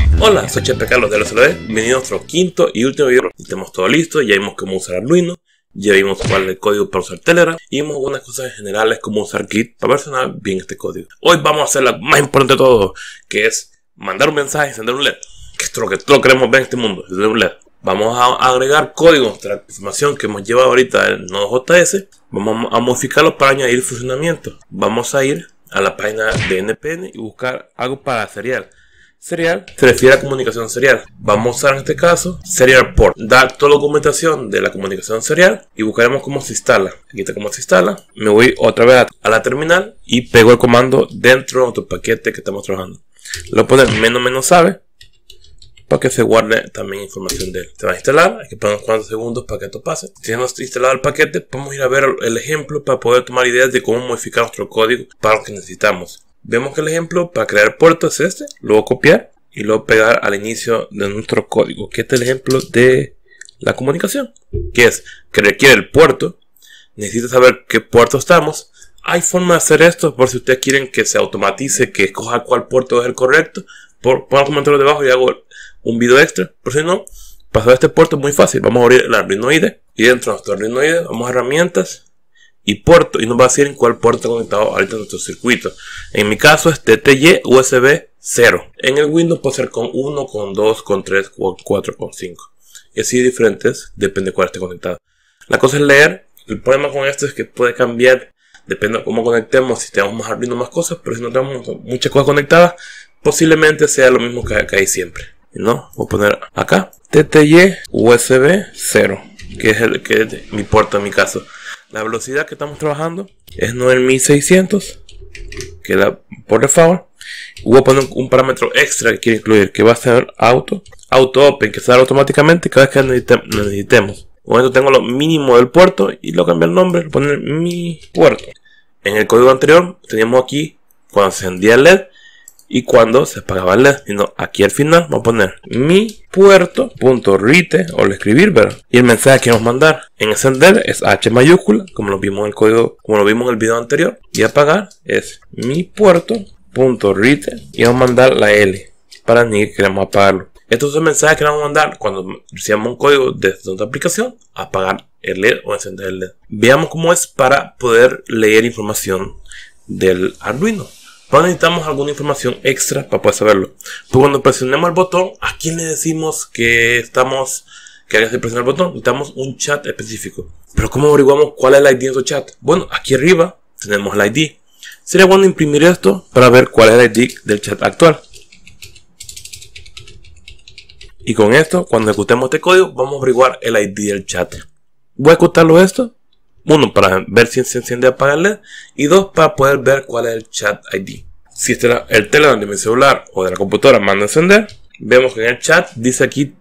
Hola, soy Chepe Carlos de LSLD, bienvenido a nuestro quinto y último video. Tenemos todo listo, ya vimos cómo usar Arduino, ya vimos cuál es el código para usar Telegram y vimos algunas cosas generales como usar Git para versionar bien este código. Hoy vamos a hacer la más importante de todo, que es mandar un mensaje y encender un LED, que es lo que todos queremos ver en este mundo, encender un LED. Vamos a agregar código de la información que hemos llevado ahorita en Node.js, vamos a modificarlo para añadir funcionamiento. Vamos a ir a la página de NPN y buscar algo para serial. Serial se refiere a comunicación serial. Vamos a usar en este caso serial port. Dar toda la documentación de la comunicación serial y buscaremos cómo se instala. Aquí está cómo se instala. Me voy otra vez a la terminal y pego el comando dentro de nuestro paquete que estamos trabajando. Lo voy a poner menos sabe para que se guarde también información de él. Se va a instalar. Hay que poner unos cuantos segundos para que esto pase. Si ya no está instalado el paquete, vamos a ir a ver el ejemplo para poder tomar ideas de cómo modificar nuestro código para lo que necesitamos. Vemos que el ejemplo para crear puerto es este, lo voy a copiar y lo voy a pegar al inicio de nuestro código, que este es el ejemplo de la comunicación, que es que requiere el puerto, necesita saber qué puerto estamos. Hay forma de hacer esto por si ustedes quieren que se automatice, que escoja cuál puerto es el correcto, pongan un comentario debajo y hago un video extra. Por si no, para saber este puerto es muy fácil, vamos a abrir el Arduino IDE y dentro de nuestro Arduino IDE vamos a herramientas y puerto, y nos va a decir en cuál puerto está conectado ahorita nuestro circuito. En mi caso es TTY USB 0. En el Windows puede ser con 1, con 2, con 3, con 4, con 5. Y así diferentes, depende de cuál esté conectado. La cosa es leer. El problema con esto es que puede cambiar, depende de cómo conectemos, si tenemos más Arduino, más cosas, pero si no tenemos muchas cosas conectadas, posiblemente sea lo mismo que hay siempre. ¿No? Voy a poner acá TTY USB 0, que es mi puerto en mi caso. La velocidad que estamos trabajando es 9600, que da por default. Voy a poner un parámetro extra que quiero incluir, que va a ser auto open, que sale automáticamente cada vez que necesitemos. Con esto tengo lo mínimo del puerto y lo cambio el nombre, lo poner mi puerto. En el código anterior teníamos aquí cuando se encendía el LED y cuando se apagaba el LED. Y no, aquí al final vamos a poner mi puerto.write o el escribir, ¿verdad? Y el mensaje que vamos a mandar en encender es H mayúscula, como lo vimos en el código, como lo vimos en el video anterior. Y apagar es mi puerto.write y vamos a mandar la L para ni que queremos apagarlo. Estos son mensajes que vamos a mandar cuando recibamos un código de nuestra aplicación, apagar el LED o encender el LED. Veamos cómo es para poder leer información del Arduino. Pero necesitamos alguna información extra para poder saberlo. Pues cuando presionemos el botón, ¿a quién le decimos que haya que presionar el botón? Necesitamos un chat específico. Pero ¿cómo averiguamos cuál es el ID de nuestro chat? Bueno, aquí arriba tenemos el ID. Sería bueno imprimir esto para ver cuál es el ID del chat actual. Y con esto, cuando ejecutemos este código, vamos a averiguar el ID del chat. Voy a ejecutarlo esto. 1, para ver si se enciende a apagarle. Y 2, para poder ver cuál es el chat ID. Si el Telegram de mi celular o de la computadora manda a encender, vemos que en el chat dice aquí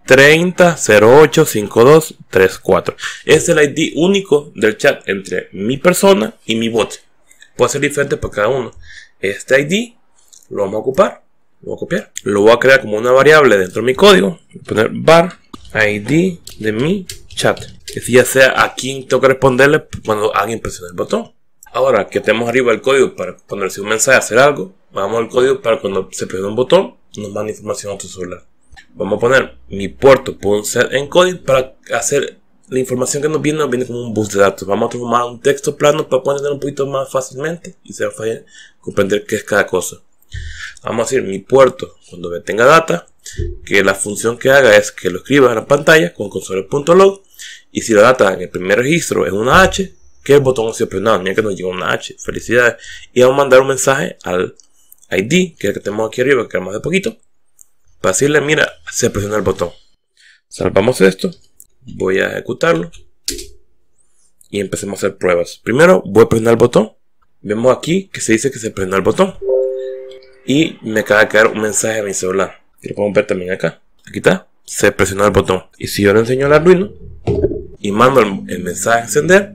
30085234. Es el ID único del chat entre mi persona y mi bot. Puede ser diferente para cada uno. Este ID lo vamos a ocupar, lo voy a copiar, lo voy a crear como una variable dentro de mi código. Voy a poner var ID de mi chat. Que si ya sea a quien tengo que responderle cuando alguien presione el botón. Ahora que tenemos arriba el código para ponerse un mensaje, hacer algo, vamos al código para cuando se presione un botón, nos manda información a tu celular. Vamos a poner mi puerto.setEncoding para hacer la información que nos viene como un bus de datos. Vamos a transformar un texto plano para poder entender un poquito más fácilmente y se va a comprender qué es cada cosa. Vamos a decir mi puerto cuando tenga data, que la función que haga es que lo escriba en la pantalla con console.log. Y si la data en el primer registro es una H, que el botón no se presionado, ni que nos llegó una H, felicidades. Y vamos a mandar un mensaje al ID, que es el que tenemos aquí arriba, que es más de poquito, para decirle, mira, se presionó el botón. Salvamos esto, voy a ejecutarlo y empecemos a hacer pruebas. Primero voy a presionar el botón, vemos aquí que se dice que se presionó el botón y me acaba de quedar un mensaje a mi celular, que lo podemos ver también acá. Aquí está, se presionó el botón. Y si yo le enseño al Arduino y mando el mensaje a encender,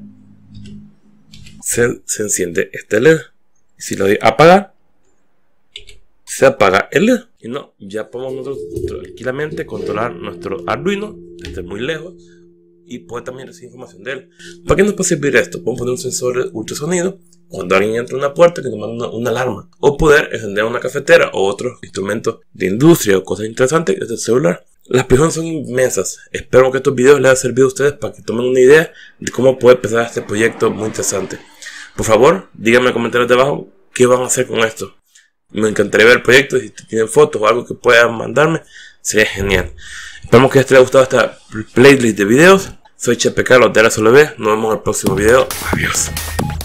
se enciende este LED. Y si lo doy a apagar, se apaga el LED. Y no, ya podemos nosotros tranquilamente controlar nuestro Arduino desde muy lejos y puede también recibir información de él. ¿Para qué nos puede servir esto? Podemos poner un sensor de ultrasonido cuando alguien entra a una puerta que nos manda una alarma, o poder encender una cafetera o otros instrumentos de industria o cosas interesantes desde el celular. Las aplicaciones son inmensas. Espero que estos videos les hayan servido a ustedes para que tomen una idea de cómo puede empezar este proyecto muy interesante. Por favor, díganme en los comentarios de abajo qué van a hacer con esto. Me encantaría ver proyectos. Si tienen fotos o algo que puedan mandarme, sería genial. Esperamos que les haya gustado esta playlist de videos. Soy Chepe Carlos de RSLB. Nos vemos en el próximo video. Adiós.